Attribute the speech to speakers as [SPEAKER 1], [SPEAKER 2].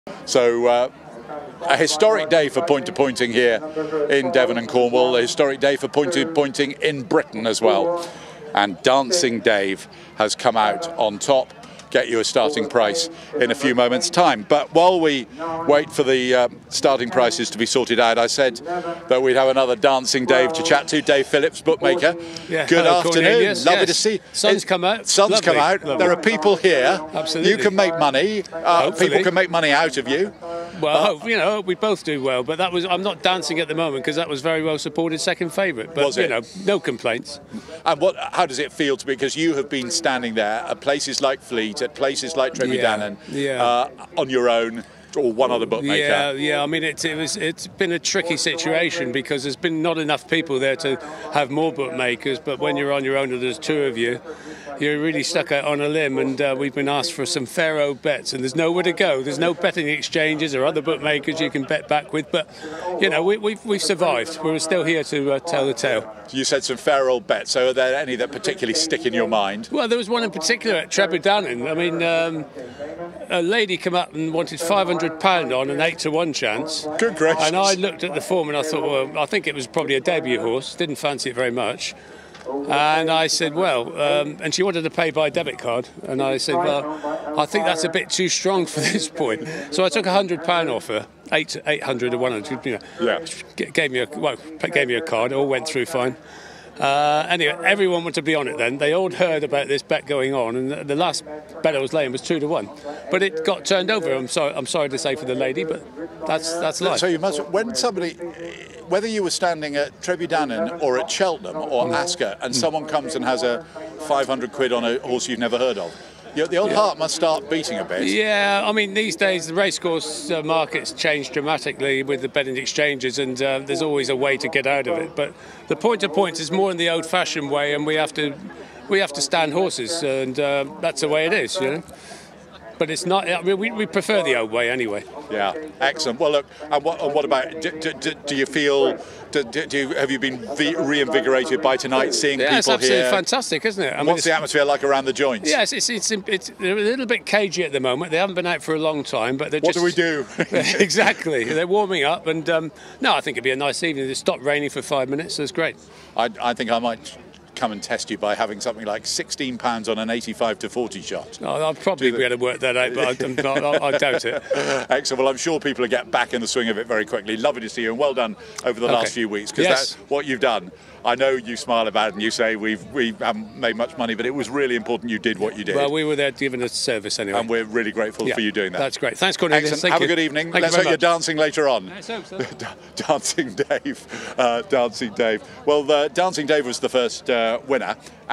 [SPEAKER 1] So a historic day for pointer-pointing here in Devon and Cornwall, a historic day for pointer-pointing in Britain as well. And Dancing Dave has come out on top. Get you a starting price in a few moments' time. But while we wait for the starting prices to be sorted out, I said that we'd have another Dancing Dave to chat to. Dave Phillips, bookmaker.
[SPEAKER 2] Yeah,
[SPEAKER 1] good
[SPEAKER 2] hello,
[SPEAKER 1] afternoon.
[SPEAKER 2] Cornelius.
[SPEAKER 1] Lovely
[SPEAKER 2] Yes.
[SPEAKER 1] to see.
[SPEAKER 2] Sun's come out.
[SPEAKER 1] Sun's
[SPEAKER 2] Lovely.
[SPEAKER 1] come out.
[SPEAKER 2] Lovely.
[SPEAKER 1] There are people here.
[SPEAKER 2] Absolutely.
[SPEAKER 1] You can make money. People can make money out of you.
[SPEAKER 2] Well, you know, we both do well. But that was—I'm not dancing at the moment because that was very well supported second favourite. But
[SPEAKER 1] was it?
[SPEAKER 2] You know, no complaints.
[SPEAKER 1] And how does it feel to be? Because you have been standing there at places like Fleet, at places like Treneer, on your own, or one other bookmaker.
[SPEAKER 2] Yeah. I mean, it's been a tricky situation because there's been not enough people there to have more bookmakers. But when you're on your own and there's two of you, you're really stuck out on a limb. And we've been asked for some Pharaoh bets, and there's nowhere to go. There's no betting exchanges or other bookmakers you can bet back with. But you know, we've survived. We're still here to tell the tale.
[SPEAKER 1] You said some Pharaoh bets. So are there any that particularly stick in your mind?
[SPEAKER 2] Well, there was one in particular at Dulverton. I mean, a lady came up and wanted £500 on an 8-to-1 chance.
[SPEAKER 1] Good gracious.
[SPEAKER 2] And I looked at the form and I thought, well, I think it was probably a debut horse. Didn't fancy it very much. And I said, well, and she wanted to pay by debit card. And I said, well, I think that's a bit too strong for this point. So I took £100 off her, 800 or 100. You know, gave me a card. It all went through fine. Anyway, everyone wanted to be on it then. They all heard about this bet going on, and the last bet I was laying was 2-to-1. But it got turned over. I'm sorry to say for the lady, but that's life.
[SPEAKER 1] So you must, when somebody, whether you were standing at Dulverton or at Cheltenham or Ascot, and someone comes and has a 500 quid on a horse you've never heard of, the old heart must start beating a bit.
[SPEAKER 2] Yeah, I mean, these days the racecourse market's changed dramatically with the betting exchanges, and there's always a way to get out of it. But the point is more in the old-fashioned way, and we have to stand horses, and that's the way it is, you know. But it's not. I mean, we prefer the old way anyway. Yeah,
[SPEAKER 1] excellent. Well, look, and what about? Do you feel? Have you been reinvigorated by tonight, seeing people here?
[SPEAKER 2] It's absolutely fantastic, isn't it? I mean,
[SPEAKER 1] what's the atmosphere like around the joints?
[SPEAKER 2] Yes, it's they're a little bit cagey at the moment. They haven't been out for a long time, but they're
[SPEAKER 1] what do we do?
[SPEAKER 2] Exactly, they're warming up, and no, I think it'd be a nice evening. It stopped raining for 5 minutes, so it's great.
[SPEAKER 1] I think I might come and test you by having something like £16 on an 85 to 40 shot.
[SPEAKER 2] Oh, I'll probably be able to work that out, but I doubt it.
[SPEAKER 1] Excellent. Well, I'm sure people will get back in the swing of it very quickly. Lovely to see you, and well done over the last few weeks, because that's what you've done. I know you smile about it and you say we haven't made much money, but it was really important you did what you did.
[SPEAKER 2] Well, we were there giving a service anyway.
[SPEAKER 1] And we're really grateful for you doing that.
[SPEAKER 2] That's great. Thanks, Cornelius.
[SPEAKER 1] Excellent. Have a good evening. Let's hope you're dancing later on.
[SPEAKER 2] Let's hope so.
[SPEAKER 1] Dancing Dave. Dancing Dave. Well, Dancing Dave was the first winner.